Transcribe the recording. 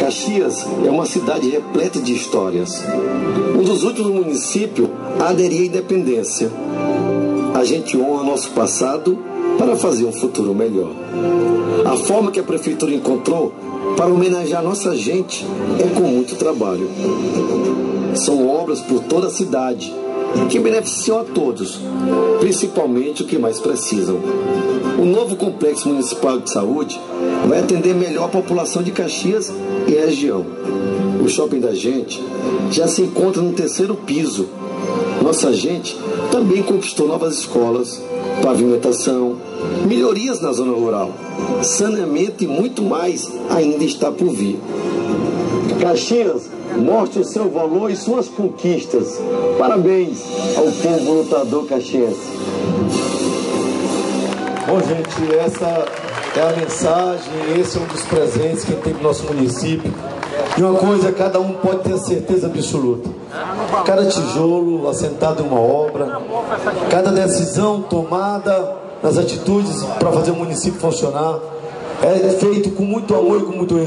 Caxias é uma cidade repleta de histórias. Um dos últimos municípios a aderir à independência. A gente honra nosso passado para fazer um futuro melhor. A forma que a prefeitura encontrou para homenagear nossa gente é com muito trabalho. São obras por toda a cidade que beneficiam a todos, principalmente os que mais precisam. O novo Complexo Municipal de Saúde vai atender melhor a população de Caxias e região. O shopping da gente já se encontra no 3º piso. Nossa gente também conquistou novas escolas, pavimentação, melhorias na zona rural, saneamento e muito mais ainda está por vir. Caxias mostre o seu valor e suas conquistas. Parabéns ao povo lutador caxiense. Bom, gente, essa é a mensagem, esse é um dos presentes que tem para o nosso município. E uma coisa, cada um pode ter a certeza absoluta. Cada tijolo assentado em uma obra, cada decisão tomada nas atitudes para fazer o município funcionar, é feito com muito amor e com muito